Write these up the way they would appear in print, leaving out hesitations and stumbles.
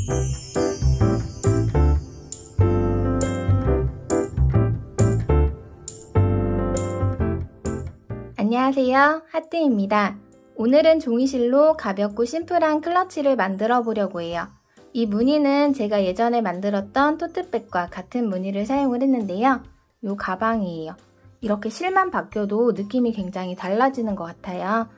안녕하세요, 하트입니다. 오늘은 종이실로 가볍고 심플한 클러치를 만들어 보려고 해요. 이 무늬는 제가 예전에 만들었던 토트백과 같은 무늬를 사용을 했는데요. 이 가방이에요. 이렇게 실만 바뀌어도 느낌이 굉장히 달라지는 것 같아요.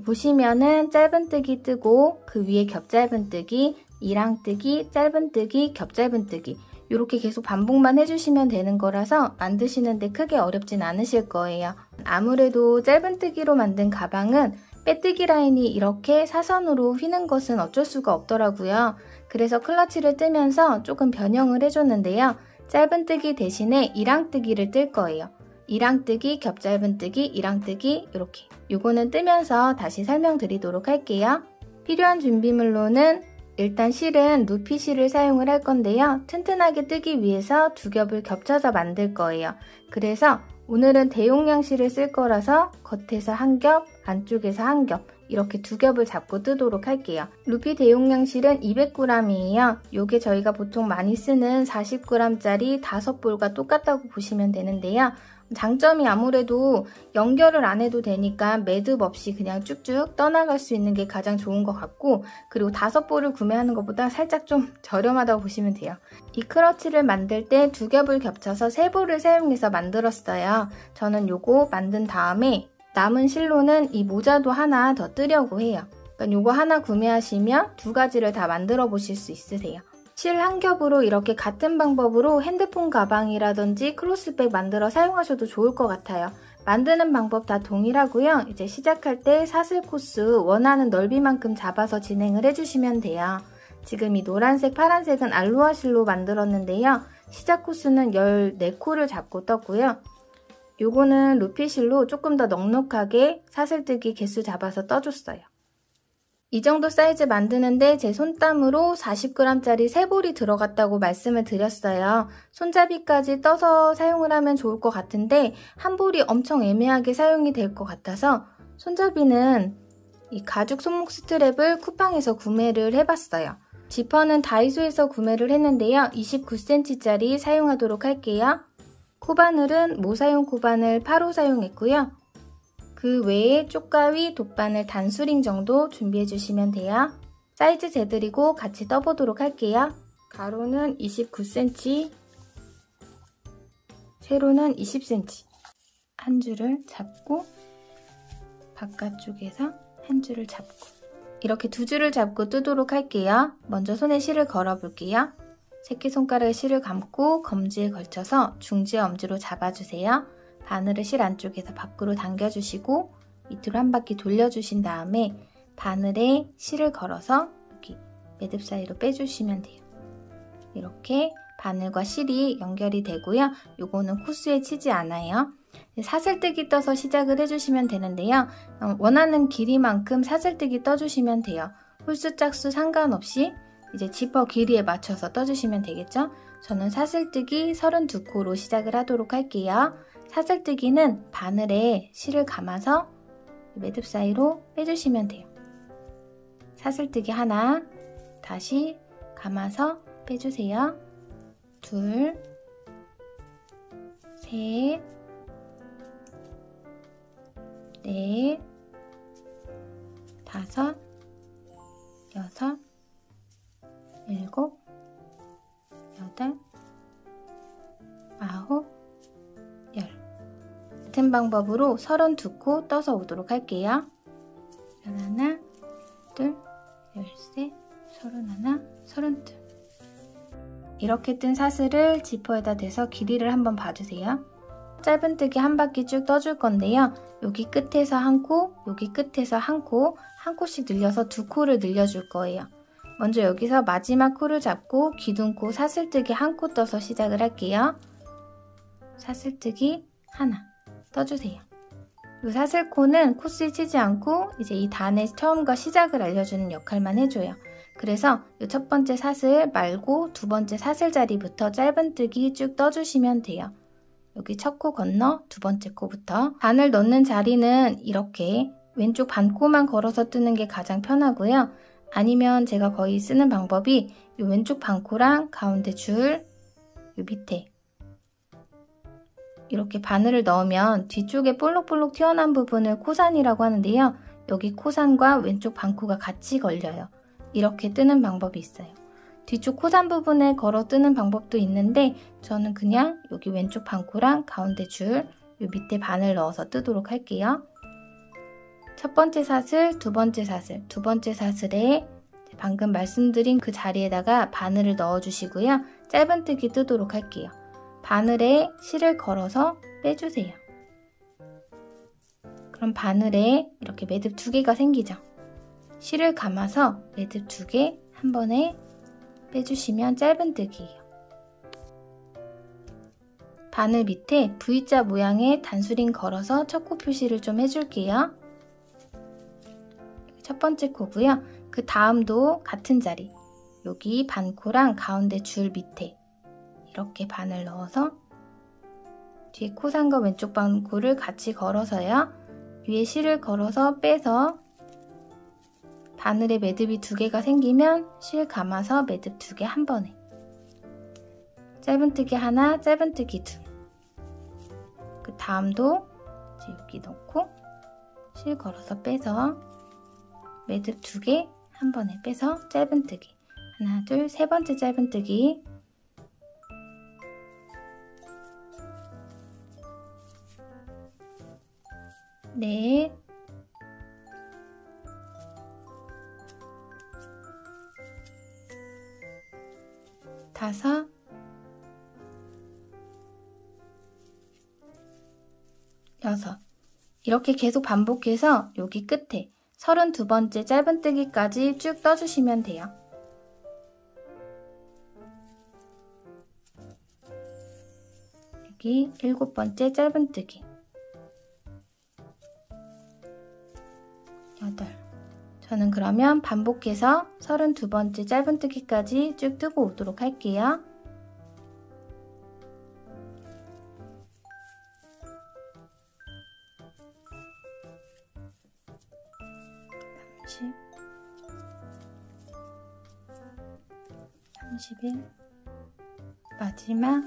보시면은 짧은뜨기 뜨고 그 위에 겹짧은뜨기, 이랑뜨기, 짧은뜨기, 겹짧은뜨기 이렇게 계속 반복만 해주시면 되는 거라서 만드시는데 크게 어렵진 않으실 거예요. 아무래도 짧은뜨기로 만든 가방은 빼뜨기 라인이 이렇게 사선으로 휘는 것은 어쩔 수가 없더라고요. 그래서 클러치를 뜨면서 조금 변형을 해줬는데요. 짧은뜨기 대신에 이랑뜨기를 뜰 거예요. 이랑뜨기, 겹짧은뜨기, 이랑뜨기 이렇게. 요거는 뜨면서 다시 설명드리도록 할게요. 필요한 준비물로는 일단 실은 루피 실을 사용을 할 건데요. 튼튼하게 뜨기 위해서 두 겹을 겹쳐서 만들 거예요. 그래서 오늘은 대용량 실을 쓸 거라서 겉에서 한 겹, 안쪽에서 한 겹 이렇게 두 겹을 잡고 뜨도록 할게요. 루피 대용량 실은 200g이에요. 요게 저희가 보통 많이 쓰는 40g짜리 5볼과 똑같다고 보시면 되는데요. 장점이 아무래도 연결을 안 해도 되니까 매듭 없이 그냥 쭉쭉 떠나갈 수 있는 게 가장 좋은 것 같고, 그리고 5볼을 구매하는 것보다 살짝 좀 저렴하다고 보시면 돼요. 이 클러치를 만들 때 두 겹을 겹쳐서 3볼을 사용해서 만들었어요. 저는 요거 만든 다음에 남은 실로는 이 모자도 하나 더 뜨려고 해요. 그러니까 요거 하나 구매하시면 두 가지를 다 만들어 보실 수 있으세요. 실 한 겹으로 이렇게 같은 방법으로 핸드폰 가방이라든지 크로스백 만들어 사용하셔도 좋을 것 같아요. 만드는 방법 다 동일하고요. 이제 시작할 때 사슬 코스 원하는 넓이만큼 잡아서 진행을 해주시면 돼요. 지금 이 노란색, 파란색은 알로하 실로 만들었는데요. 시작 코스는 14코를 잡고 떴고요. 요거는 루피 실로 조금 더 넉넉하게 사슬뜨기 개수 잡아서 떠줬어요. 이 정도 사이즈 만드는데 제 손땀으로 40g짜리 3볼이 들어갔다고 말씀을 드렸어요. 손잡이까지 떠서 사용을 하면 좋을 것 같은데 한 볼이 엄청 애매하게 사용이 될 것 같아서 손잡이는 이 가죽 손목 스트랩을 쿠팡에서 구매를 해봤어요. 지퍼는 다이소에서 구매를 했는데요. 29cm짜리 사용하도록 할게요. 코바늘은 모사용 코바늘 8호 사용했고요. 그 외에 쪽가위, 돗바늘 단수링 정도 준비해 주시면 돼요. 사이즈 재드리고 같이 떠보도록 할게요. 가로는 29cm, 세로는 20cm. 한 줄을 잡고 바깥쪽에서 한 줄을 잡고 이렇게 두 줄을 잡고 뜨도록 할게요. 먼저 손에 실을 걸어 볼게요. 새끼손가락에 실을 감고 검지에 걸쳐서 중지와 엄지로 잡아주세요. 바늘을 실 안쪽에서 밖으로 당겨주시고 밑으로 한 바퀴 돌려주신 다음에 바늘에 실을 걸어서 여기 매듭 사이로 빼주시면 돼요. 이렇게 바늘과 실이 연결이 되고요. 요거는 코스에 치지 않아요. 사슬뜨기 떠서 시작을 해주시면 되는데요. 원하는 길이만큼 사슬뜨기 떠주시면 돼요. 홀수 짝수 상관없이 이제 지퍼 길이에 맞춰서 떠주시면 되겠죠? 저는 사슬뜨기 32코로 시작을 하도록 할게요. 사슬뜨기는 바늘에 실을 감아서 매듭 사이로 빼주시면 돼요. 사슬뜨기 하나, 다시 감아서 빼주세요. 둘, 셋, 넷, 다섯, 여섯, 일곱, 여덟, 아홉, 열. 같은 방법으로 32코 떠서 오도록 할게요. 11, 둘, 13, 31, 32. 이렇게 뜬 사슬을 지퍼에다 대서 길이를 한번 봐주세요. 짧은뜨기 한 바퀴 쭉 떠줄 건데요. 여기 끝에서 한 코, 여기 끝에서 한 코, 한 코씩 늘려서 2코를 늘려줄 거예요. 먼저 여기서 마지막 코를 잡고 기둥코 사슬뜨기 한 코 떠서 시작을 할게요. 사슬뜨기 하나 떠주세요. 이 사슬코는 코스에 치지 않고 이제 이 단의 처음과 시작을 알려주는 역할만 해줘요. 그래서 이 첫 번째 사슬 말고 두 번째 사슬 자리부터 짧은뜨기 쭉 떠주시면 돼요. 여기 첫 코 건너 두 번째 코부터. 바늘 넣는 자리는 이렇게 왼쪽 반코만 걸어서 뜨는 게 가장 편하고요. 아니면 제가 거의 쓰는 방법이 이 왼쪽 반코랑 가운데 줄, 이 밑에 이렇게 바늘을 넣으면 뒤쪽에 볼록볼록 튀어나온 부분을 코산이라고 하는데요. 여기 코산과 왼쪽 반코가 같이 걸려요. 이렇게 뜨는 방법이 있어요. 뒤쪽 코산 부분에 걸어 뜨는 방법도 있는데 저는 그냥 여기 왼쪽 반코랑 가운데 줄, 이 밑에 바늘 넣어서 뜨도록 할게요. 첫 번째 사슬, 두 번째 사슬, 두 번째 사슬에 방금 말씀드린 그 자리에다가 바늘을 넣어주시고요. 짧은뜨기 뜨도록 할게요. 바늘에 실을 걸어서 빼주세요. 그럼 바늘에 이렇게 매듭 2개가 생기죠. 실을 감아서 매듭 2개 한 번에 빼주시면 짧은뜨기예요. 바늘 밑에 V자 모양의 단수링 걸어서 첫 코 표시를 좀 해줄게요. 첫 번째 코고요. 그 다음도 같은 자리, 여기 반코랑 가운데 줄 밑에 이렇게 바늘 넣어서 뒤에 코산과 왼쪽 반코를 같이 걸어서요. 위에 실을 걸어서 빼서 바늘에 매듭이 2개가 생기면 실 감아서 매듭 2개 한 번에 짧은뜨기 하나, 짧은뜨기 2. 그 다음도 여기 넣고 실 걸어서 빼서 매듭 2개 한 번에 빼서 짧은뜨기 하나, 둘, 세 번째 짧은뜨기 넷 다섯 여섯 이렇게 계속 반복해서 여기 끝에 32번째 짧은뜨기까지 쭉 떠주시면 돼요. 여기 7번째 짧은뜨기 8 저는 그러면 반복해서 32번째 짧은뜨기까지 쭉 뜨고 오도록 할게요. 31 마지막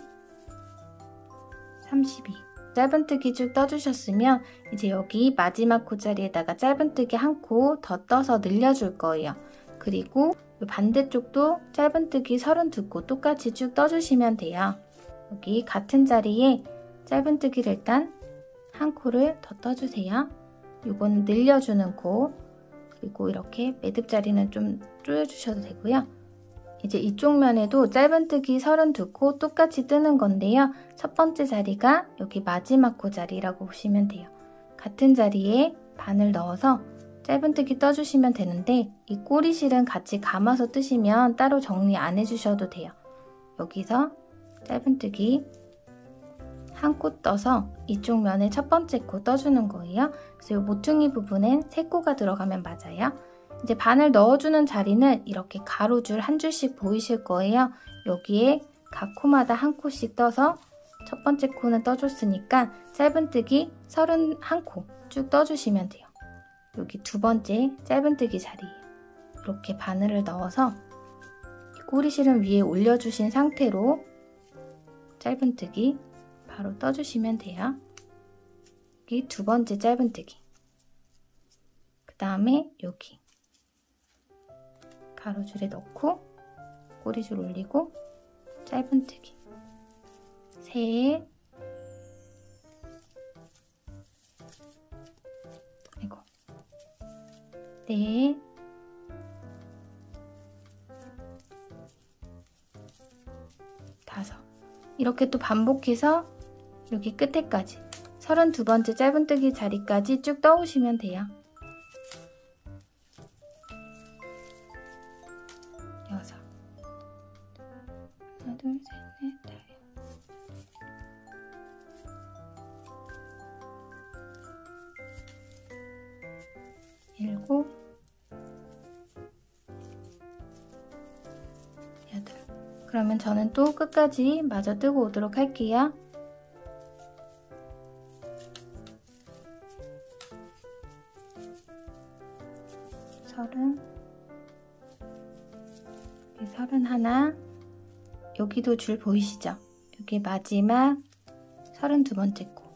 32 짧은뜨기 쭉 떠주셨으면 이제 여기 마지막 코자리에다가 짧은뜨기 한 코 더 떠서 늘려줄 거예요. 그리고 반대쪽도 짧은뜨기 32코 똑같이 쭉 떠주시면 돼요. 여기 같은 자리에 짧은뜨기를 일단 한 코를 더 떠주세요. 이건 늘려주는 코, 그리고 이렇게 매듭 자리는 좀 조여주셔도 되고요. 이제 이쪽 면에도 짧은뜨기 32코 똑같이 뜨는 건데요. 첫 번째 자리가 여기 마지막 코 자리라고 보시면 돼요. 같은 자리에 바늘 넣어서 짧은뜨기 떠주시면 되는데 이 꼬리실은 같이 감아서 뜨시면 따로 정리 안 해주셔도 돼요. 여기서 짧은뜨기 한 코 떠서 이쪽 면에 첫 번째 코 떠주는 거예요. 그래서 이 모퉁이 부분엔 3코가 들어가면 맞아요. 이제 바늘 넣어주는 자리는 이렇게 가로줄 한 줄씩 보이실 거예요. 여기에 각 코마다 한 코씩 떠서 첫 번째 코는 떠줬으니까 짧은뜨기 31코 쭉 떠주시면 돼요. 여기 두 번째 짧은뜨기 자리예요. 이렇게 바늘을 넣어서 꼬리실은 위에 올려주신 상태로 짧은뜨기 바로 떠주시면 돼요. 여기 두 번째 짧은뜨기, 그 다음에 여기 가로줄에 넣고 꼬리줄 올리고 짧은뜨기 셋, 그리고 넷, 다섯. 이렇게 또 반복해서 여기 끝에까지 32번째 짧은뜨기 자리까지 쭉 떠오시면 돼요. 6 하나, 둘, 셋, 넷, 다섯 7 8 그러면 저는 또 끝까지 마저 뜨고 오도록 할게요. 30 31, 여기도 줄 보이시죠? 여기 마지막 32번째 코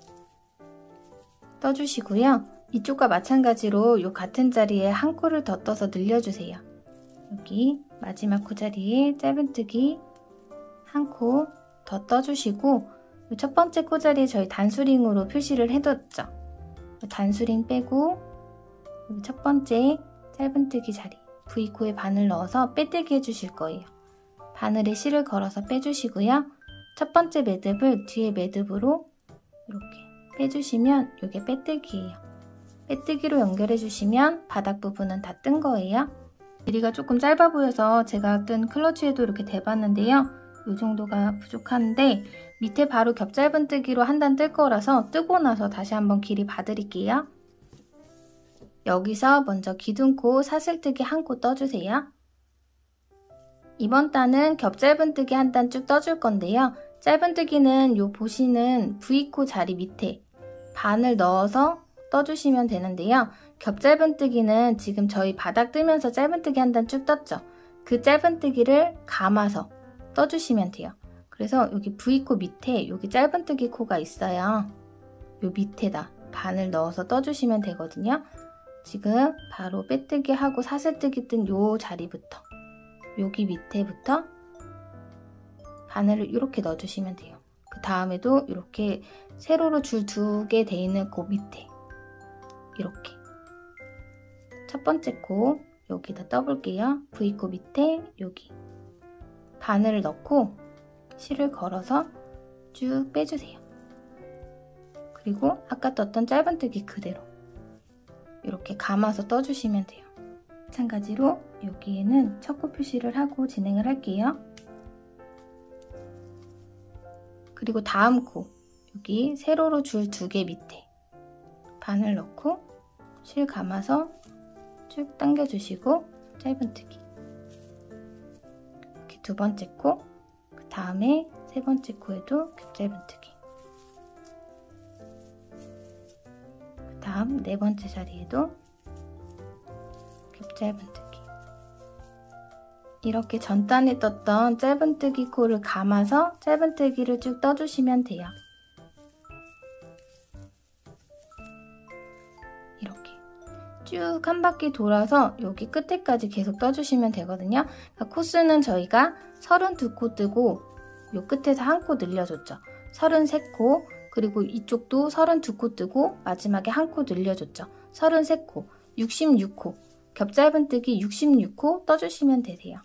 떠주시고요. 이쪽과 마찬가지로 요 같은 자리에 한 코를 더 떠서 늘려주세요. 여기 마지막 코 자리에 짧은뜨기 한 코 더 떠주시고 첫 번째 코 자리에 저희 단수링으로 표시를 해뒀죠. 단수링 빼고 여기 첫 번째 짧은뜨기 자리 V코에 바늘 넣어서 빼뜨기 해주실 거예요. 바늘에 실을 걸어서 빼주시고요. 첫 번째 매듭을 뒤에 매듭으로 이렇게 빼주시면 이게 빼뜨기예요. 빼뜨기로 연결해주시면 바닥 부분은 다 뜬 거예요. 길이가 조금 짧아 보여서 제가 뜬 클러치에도 이렇게 대봤는데요. 이 정도가 부족한데 밑에 바로 겹짧은뜨기로 한 단 뜰 거라서 뜨고 나서 다시 한번 길이 봐드릴게요. 여기서 먼저 기둥코 사슬뜨기 한 코 떠주세요. 이번 단은 겹짧은뜨기 한 단 쭉 떠줄 건데요. 짧은뜨기는 요 보시는 V코 자리 밑에 바늘 넣어서 떠주시면 되는데요. 겹짧은뜨기는 지금 저희 바닥 뜨면서 짧은뜨기 한 단 쭉 떴죠. 그 짧은뜨기를 감아서 떠주시면 돼요. 그래서 여기 V코 밑에 여기 짧은뜨기 코가 있어요. 요 밑에다 바늘 넣어서 떠주시면 되거든요. 지금 바로 빼뜨기 하고 사슬뜨기 뜬 요 자리부터 여기 밑에부터 바늘을 이렇게 넣어주시면 돼요. 그 다음에도 이렇게 세로로 줄 2개 돼 있는 그 밑에 이렇게 첫 번째 코 여기다 떠볼게요. V코 밑에 여기 바늘을 넣고 실을 걸어서 쭉 빼주세요. 그리고 아까 떴던 짧은뜨기 그대로 이렇게 감아서 떠주시면 돼요. 마찬가지로 여기에는 첫 코 표시를 하고 진행을 할게요. 그리고 다음 코 여기 세로로 줄 2개 밑에 바늘 넣고 실 감아서 쭉 당겨주시고 짧은뜨기 이렇게 두 번째 코, 그 다음에 세 번째 코에도 겹짧은뜨기 그 다음 네 번째 자리에도 겹짧은뜨기 이렇게 전단에 떴던 짧은뜨기 코를 감아서 짧은뜨기를 쭉 떠주시면 돼요. 이렇게 쭉 한 바퀴 돌아서 여기 끝에까지 계속 떠주시면 되거든요. 그러니까 코스는 저희가 32코 뜨고 요 끝에서 한 코 늘려줬죠. 33코 그리고 이쪽도 32코 뜨고 마지막에 한 코 늘려줬죠. 33코, 66코 겹짧은뜨기 66코 떠주시면 되세요.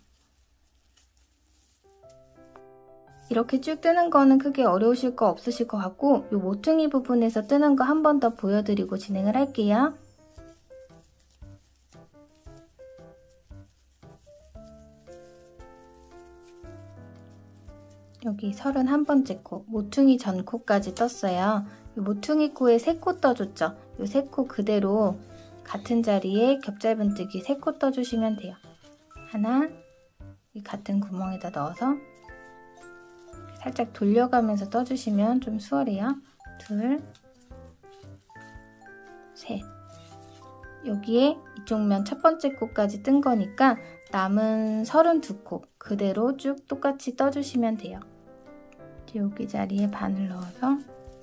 이렇게 쭉 뜨는 거는 크게 어려우실 거 없으실 것 같고 이 모퉁이 부분에서 뜨는 거 한 번 더 보여드리고 진행을 할게요. 여기 31번째 코, 모퉁이 전 코까지 떴어요. 이 모퉁이 코에 3코 떠줬죠. 이 3코 그대로 같은 자리에 겹짧은뜨기 3코 떠주시면 돼요. 하나, 이 같은 구멍에다 넣어서 살짝 돌려가면서 떠주시면 좀 수월해요. 둘, 셋. 여기에 이쪽 면 첫 번째 코까지 뜬 거니까 남은 32코 그대로 쭉 똑같이 떠주시면 돼요. 여기 자리에 바늘 넣어서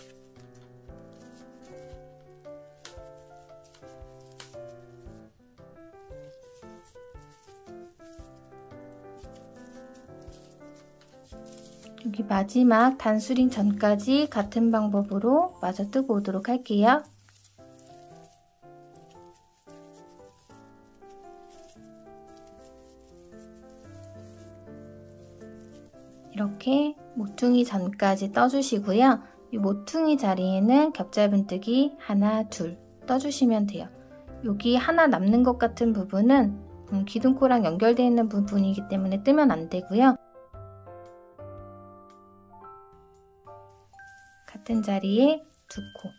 여기 마지막 단수링 전까지 같은 방법으로 마저 뜨고 오도록 할게요. 이렇게 모퉁이 전까지 떠주시고요. 이 모퉁이 자리에는 겹짧은뜨기 하나, 둘 떠주시면 돼요. 여기 하나 남는 것 같은 부분은 기둥코랑 연결되어 있는 부분이기 때문에 뜨면 안 되고요. 같은 자리에 2코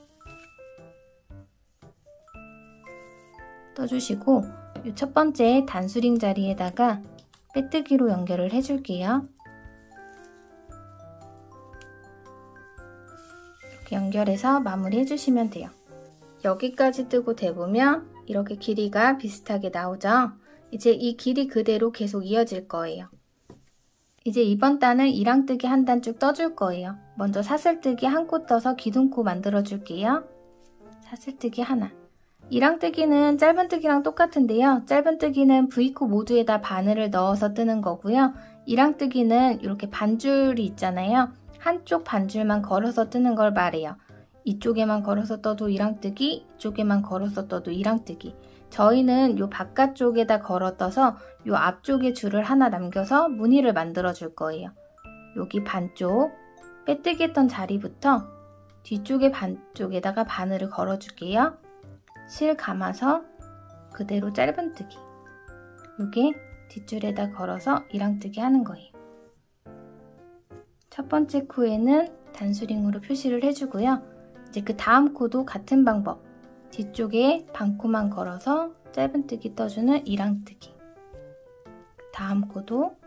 떠주시고 이 첫 번째 단수링 자리에다가 빼뜨기로 연결을 해줄게요. 이렇게 연결해서 마무리 해주시면 돼요. 여기까지 뜨고 대보면 이렇게 길이가 비슷하게 나오죠. 이제 이 길이 그대로 계속 이어질 거예요. 이제 이번 단은 이랑뜨기 한 단 쭉 떠줄 거예요. 먼저 사슬뜨기 한 코 떠서 기둥코 만들어 줄게요. 사슬뜨기 하나. 이랑뜨기는 짧은뜨기랑 똑같은데요. 짧은뜨기는 V코 모두에다 바늘을 넣어서 뜨는 거고요. 이랑뜨기는 이렇게 반줄이 있잖아요. 한쪽 반줄만 걸어서 뜨는 걸 말해요. 이쪽에만 걸어서 떠도 이랑뜨기, 이쪽에만 걸어서 떠도 이랑뜨기. 저희는 요 바깥쪽에다 걸어 떠서 요 앞쪽에 줄을 하나 남겨서 무늬를 만들어 줄 거예요. 여기 반쪽 빼뜨기 했던 자리부터 뒤쪽에 반쪽에다가 바늘을 걸어 줄게요. 실 감아서 그대로 짧은뜨기. 요게 뒷줄에다 걸어서 이랑뜨기 하는 거예요. 첫 번째 코에는 단수링으로 표시를 해주고요. 이제 그 다음 코도 같은 방법. 뒤쪽에 반코만 걸어서 짧은뜨기 떠주는 이랑뜨기. 다음 코도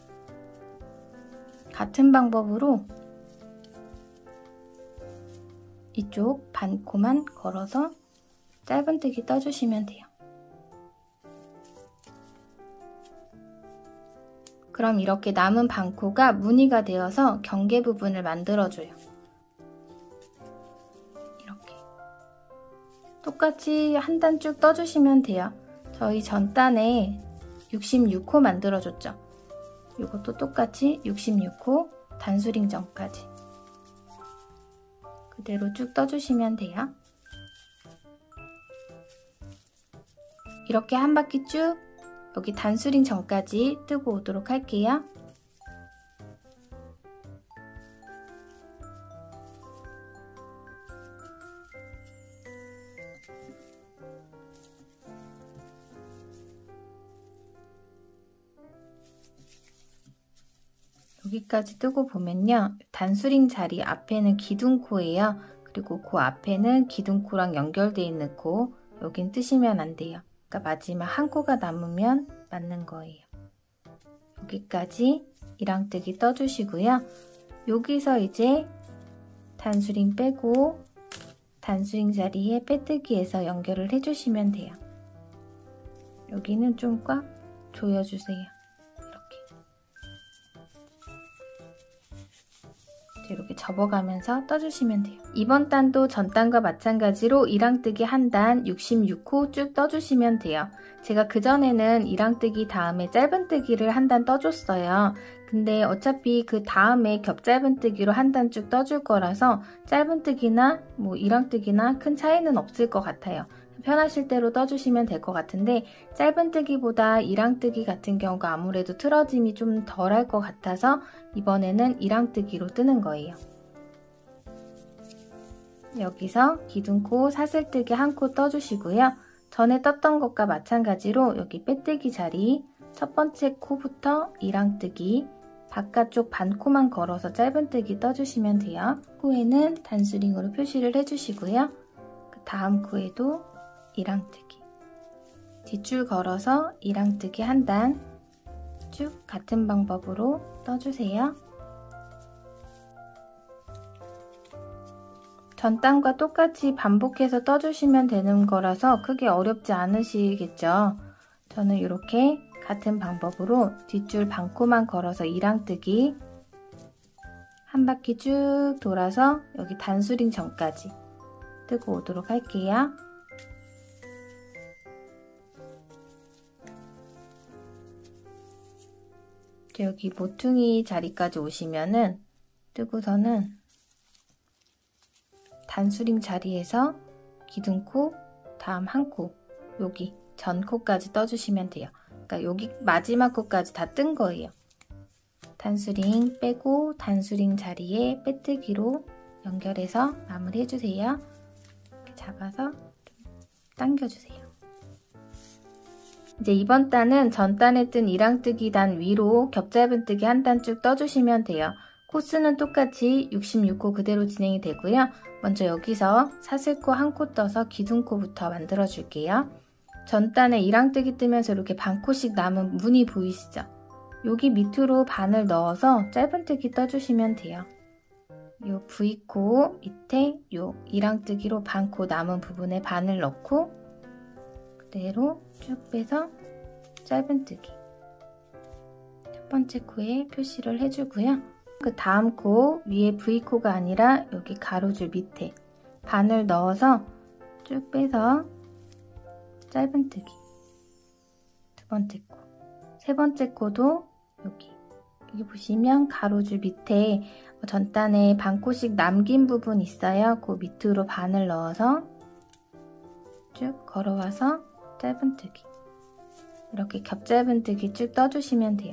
같은 방법으로 이쪽 반코만 걸어서 짧은뜨기 떠주시면 돼요. 그럼 이렇게 남은 반코가 무늬가 되어서 경계 부분을 만들어줘요. 이렇게 똑같이 한 단 쭉 떠주시면 돼요. 저희 전 단에 66코 만들어줬죠. 이것도 똑같이 66코 단수링 전까지 그대로 쭉 떠주시면 돼요. 이렇게 한 바퀴 쭉 여기 단수링 전까지 뜨고 오도록 할게요. 여기까지 뜨고 보면요. 단수링 자리 앞에는 기둥코예요. 그리고 그 앞에는 기둥코랑 연결되어 있는 코. 여긴 뜨시면 안 돼요. 그러니까 마지막 한 코가 남으면 맞는 거예요. 여기까지 이랑뜨기 떠주시고요. 여기서 이제 단수링 빼고 단수링 자리에 빼뜨기해서 연결을 해주시면 돼요. 여기는 좀 꽉 조여주세요. 이렇게 접어가면서 떠주시면 돼요. 이번 단도 전 단과 마찬가지로 이랑뜨기 한 단 66코 쭉 떠주시면 돼요. 제가 그전에는 이랑뜨기 다음에 짧은뜨기를 한 단 떠줬어요. 근데 어차피 그 다음에 겹짧은뜨기로 한 단 쭉 떠줄 거라서 짧은뜨기나 뭐 이랑뜨기나 큰 차이는 없을 것 같아요. 편하실 대로 떠주시면 될 것 같은데 짧은뜨기보다 이랑뜨기 같은 경우가 아무래도 틀어짐이 좀 덜할 것 같아서 이번에는 이랑뜨기로 뜨는 거예요. 여기서 기둥코 사슬뜨기 한 코 떠주시고요. 전에 떴던 것과 마찬가지로 여기 빼뜨기 자리 첫 번째 코부터 이랑뜨기 바깥쪽 반코만 걸어서 짧은뜨기 떠주시면 돼요. 코에는 단수링으로 표시를 해주시고요. 그 다음 코에도 이랑뜨기 뒷줄 걸어서 이랑뜨기 한 단 쭉 같은 방법으로 떠주세요. 전 단과 똑같이 반복해서 떠주시면 되는 거라서 크게 어렵지 않으시겠죠. 저는 이렇게 같은 방법으로 뒷줄 반코만 걸어서 이랑뜨기 한 바퀴 쭉 돌아서 여기 단수링 전까지 뜨고 오도록 할게요. 여기 모퉁이 자리까지 오시면은 뜨고서는 단수링 자리에서 기둥코 다음 한 코 여기 전 코까지 떠주시면 돼요. 그러니까 여기 마지막 코까지 다 뜬 거예요. 단수링 빼고 단수링 자리에 빼뜨기로 연결해서 마무리 해주세요. 이렇게 잡아서 당겨주세요. 이제 이번 단은 전 단에 뜬 이랑뜨기 단 위로 겹짧은뜨기 한 단 쭉 떠주시면 돼요. 코스는 똑같이 66코 그대로 진행이 되고요. 먼저 여기서 사슬코 한 코 떠서 기둥코부터 만들어 줄게요. 전 단에 이랑뜨기 뜨면서 이렇게 반코씩 남은 무늬 보이시죠? 여기 밑으로 바늘 넣어서 짧은뜨기 떠주시면 돼요. 요 V코 밑에 요 이랑뜨기로 반코 남은 부분에 바늘 넣고 그대로 쭉 빼서 짧은뜨기. 첫 번째 코에 표시를 해주고요. 그 다음 코 위에 V코가 아니라 여기 가로줄 밑에 바늘 넣어서 쭉 빼서 짧은뜨기. 두 번째 코. 세 번째 코도 여기 보시면 가로줄 밑에 전단에 반코씩 남긴 부분 있어요. 그 밑으로 바늘 넣어서 쭉 걸어와서 짧은뜨기. 이렇게 겹짧은뜨기 쭉 떠주시면 돼요.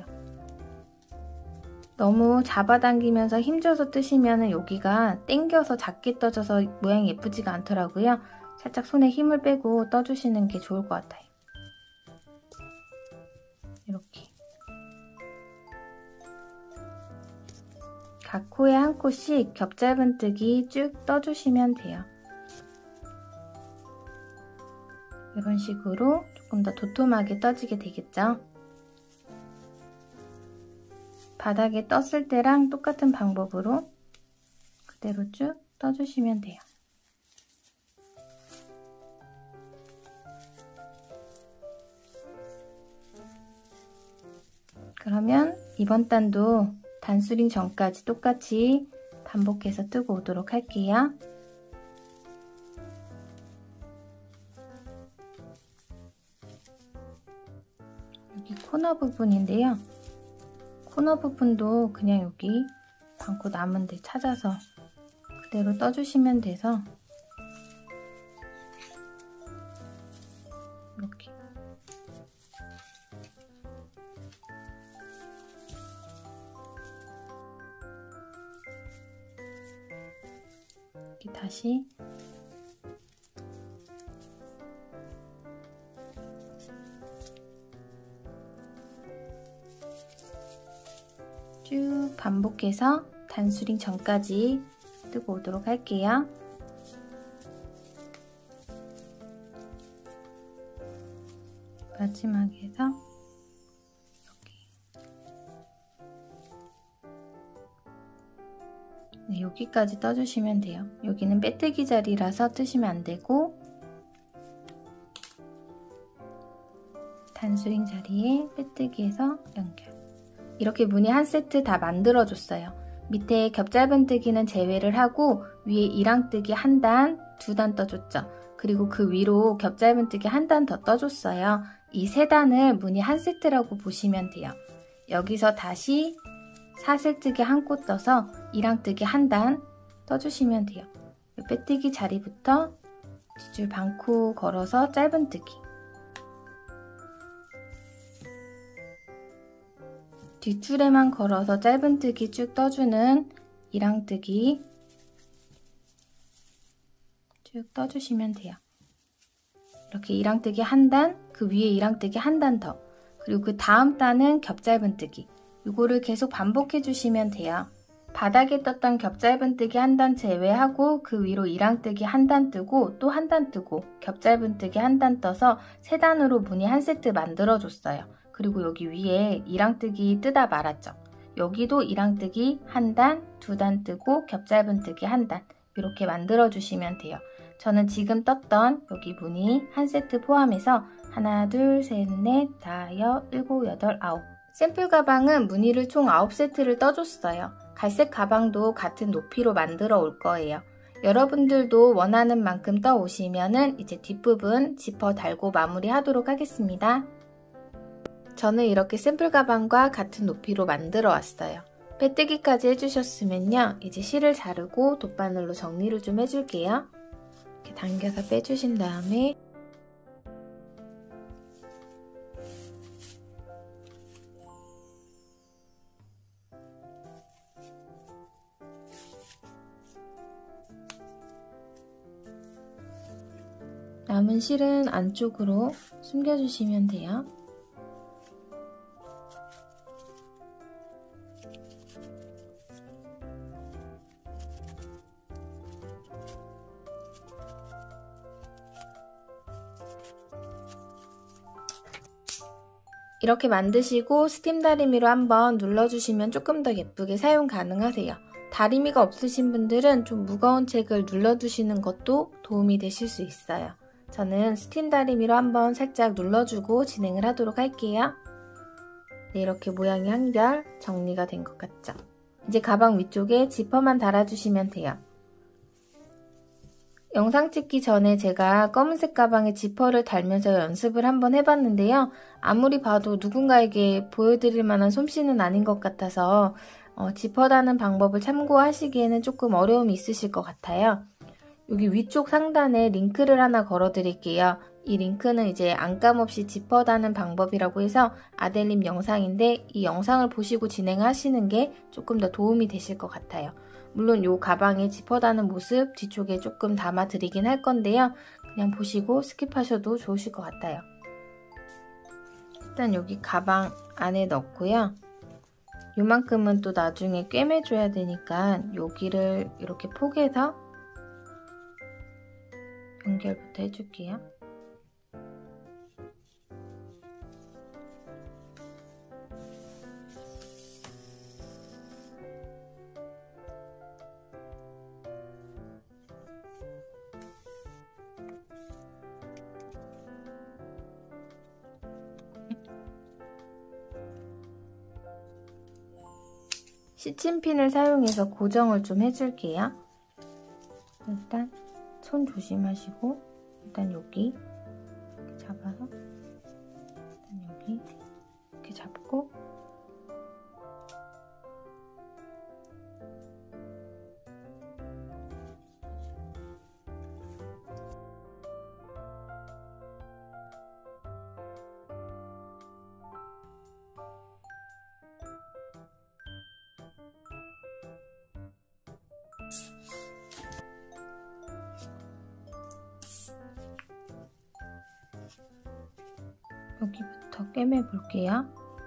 너무 잡아당기면서 힘줘서 뜨시면 여기가 당겨서 작게 떠져서 모양이 예쁘지가 않더라고요. 살짝 손에 힘을 빼고 떠주시는 게 좋을 것 같아요. 이렇게 각 코에 한 코씩 겹짧은뜨기 쭉 떠주시면 돼요. 이런 식으로 조금 더 도톰하게 떠지게 되겠죠? 바닥에 떴을 때랑 똑같은 방법으로 그대로 쭉 떠주시면 돼요. 그러면 이번 단도 단수링 전까지 똑같이 반복해서 뜨고 오도록 할게요. 여기 코너 부분인데요. 코너 부분도 그냥 여기 반코 남은 데 찾아서 그대로 떠주시면 돼서 이렇게 다시 쭉 반복해서 단수링 전까지 뜨고 오도록 할게요. 마지막에서 네, 여기까지 떠주시면 돼요. 여기는 빼뜨기 자리라서 뜨시면 안 되고 단수링 자리에 빼뜨기해서 연결. 이렇게 무늬 한 세트 다 만들어줬어요. 밑에 겹짧은뜨기는 제외를 하고 위에 이랑뜨기 한 단, 두 단 떠줬죠. 그리고 그 위로 겹짧은뜨기 한 단 더 떠줬어요. 이 세 단을 무늬 한 세트라고 보시면 돼요. 여기서 다시 사슬뜨기 한 코 떠서 이랑뜨기 한 단 떠주시면 돼요. 빼뜨기 자리부터 뒷줄 반코 걸어서 짧은뜨기. 뒷줄에만 걸어서 짧은뜨기 쭉 떠주는 이랑뜨기 쭉 떠주시면 돼요. 이렇게 이랑뜨기 한 단, 그 위에 이랑뜨기 한 단 더, 그리고 그 다음 단은 겹짧은뜨기. 이거를 계속 반복해 주시면 돼요. 바닥에 떴던 겹짧은뜨기 한 단 제외하고 그 위로 이랑뜨기 한 단 뜨고 또 한 단 뜨고 겹짧은뜨기 한 단 떠서 세 단으로 무늬 한 세트 만들어 줬어요. 그리고 여기 위에 이랑뜨기 뜨다 말았죠. 여기도 이랑뜨기 한 단, 두 단 뜨고 겹짧은뜨기 한 단 이렇게 만들어 주시면 돼요. 저는 지금 떴던 여기 무늬 한 세트 포함해서 하나, 둘, 셋, 넷, 다섯, 일곱, 여덟, 아홉. 샘플 가방은 무늬를 총 9세트를 떠줬어요. 갈색 가방도 같은 높이로 만들어 올 거예요. 여러분들도 원하는 만큼 떠 오시면은 이제 뒷부분 지퍼 달고 마무리 하도록 하겠습니다. 저는 이렇게 샘플 가방과 같은 높이로 만들어 왔어요. 빼뜨기까지 해주셨으면요. 이제 실을 자르고 돗바늘로 정리를 좀 해줄게요. 이렇게 당겨서 빼주신 다음에 남은 실은 안쪽으로 숨겨주시면 돼요. 이렇게 만드시고 스팀 다리미로 한번 눌러주시면 조금 더 예쁘게 사용 가능하세요. 다리미가 없으신 분들은 좀 무거운 책을 눌러두시는 것도 도움이 되실 수 있어요. 저는 스팀 다리미로 한번 살짝 눌러주고 진행을 하도록 할게요. 네, 이렇게 모양이 한결 정리가 된 것 같죠? 이제 가방 위쪽에 지퍼만 달아주시면 돼요. 영상 찍기 전에 제가 검은색 가방에 지퍼를 달면서 연습을 한번 해봤는데요. 아무리 봐도 누군가에게 보여드릴 만한 솜씨는 아닌 것 같아서 지퍼 다는 방법을 참고하시기에는 조금 어려움이 있으실 것 같아요. 여기 위쪽 상단에 링크를 하나 걸어 드릴게요. 이 링크는 이제 안감 없이 지퍼 다는 방법이라고 해서 아델님 영상인데 이 영상을 보시고 진행하시는 게 조금 더 도움이 되실 것 같아요. 물론 이 가방에 지퍼 다는 모습 뒤쪽에 조금 담아 드리긴 할 건데요. 그냥 보시고 스킵하셔도 좋으실 것 같아요. 일단 여기 가방 안에 넣고요. 요만큼은 또 나중에 꿰매줘야 되니까 여기를 이렇게 포개서 연결부터 해줄게요. 시침핀을 사용해서 고정을 좀 해줄게요. 일단 손 조심하시고 일단 여기 이렇게 잡아서 일단 여기 이렇게 잡고 여기부터 꿰매 볼게요.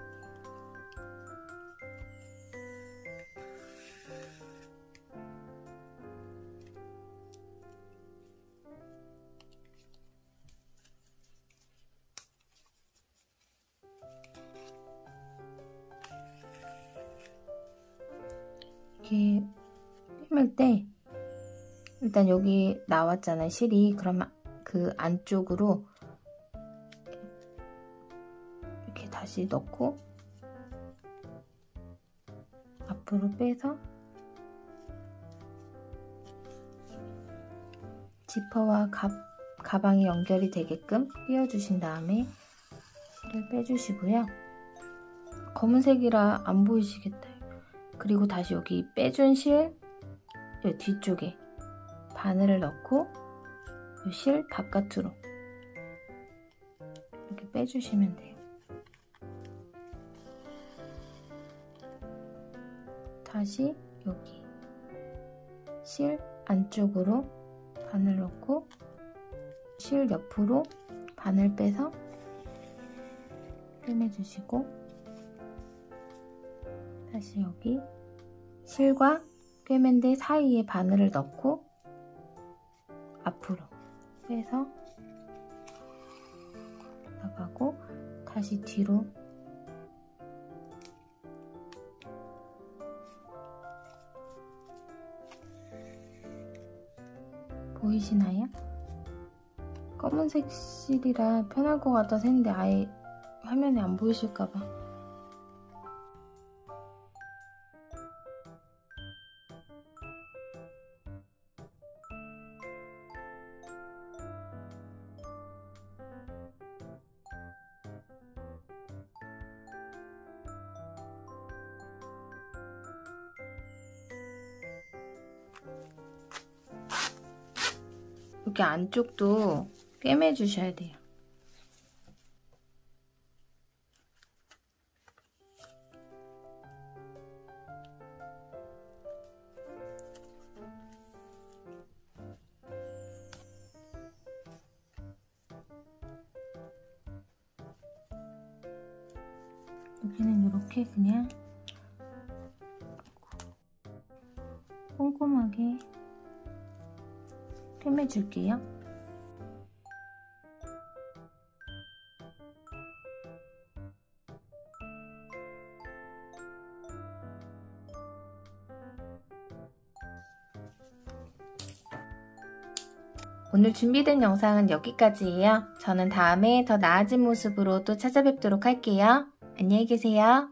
이렇게 꿰맬 때 일단 여기 나왔잖아요, 실이. 그러면 그 안쪽으로 이렇게 다시 넣고 앞으로 빼서 지퍼와 가방이 연결이 되게끔 끼워주신 다음에 실을 빼주시고요. 검은색이라 안 보이시겠다. 그리고 다시 여기 빼준 실 여기 뒤쪽에 바늘을 넣고 이 실 바깥으로 이렇게 빼주시면 돼요. 다시 여기 실 안쪽으로 바늘 넣고 실 옆으로 바늘 빼서 꿰매주시고 다시 여기 실과 꿰맨 데 사이에 바늘을 넣고 앞으로 빼서 나가고 다시 뒤로 보이시나요? 검은색 실이라 편할 것 같아서 했는데 아예 화면에 안 보이실까봐. 여기 안쪽도 꿰매 주셔야 돼요. 여기는 이렇게 그냥 꼼꼼하게 꿰매줄게요. 오늘 준비된 영상은 여기까지예요. 저는 다음에 더 나아진 모습으로 또 찾아뵙도록 할게요. 안녕히 계세요.